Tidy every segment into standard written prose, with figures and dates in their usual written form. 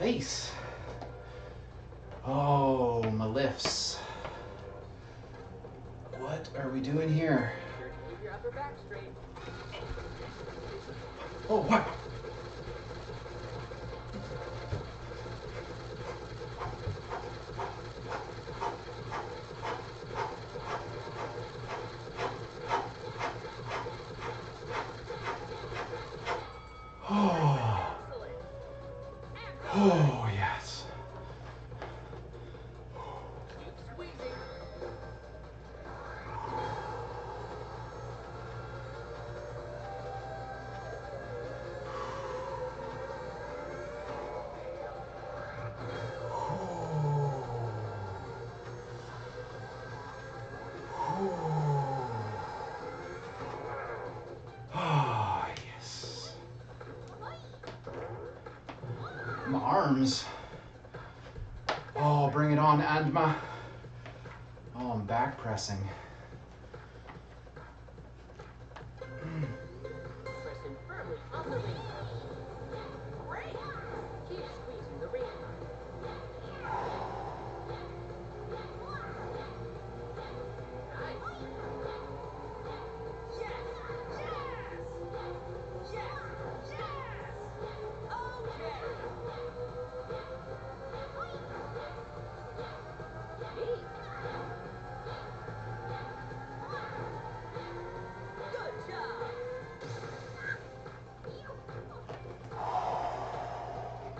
face. Oh, my lifts. What are we doing here? Keep your upper back straight. Oh, what? Oh. Oh, yes. Keep squeezing. Oh, yes. My arms. Oh, bring it on, and my... Oh, I'm back pressing. Pressing firmly on the ring. Great. Keep squeezing the ring. Nice. Yes. Yes. Yes. Yes. Okay. Neat. Good job.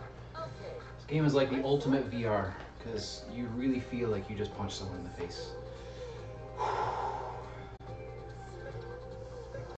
Okay. This game is like the ultimate VR, because you really feel like you just punched someone in the face.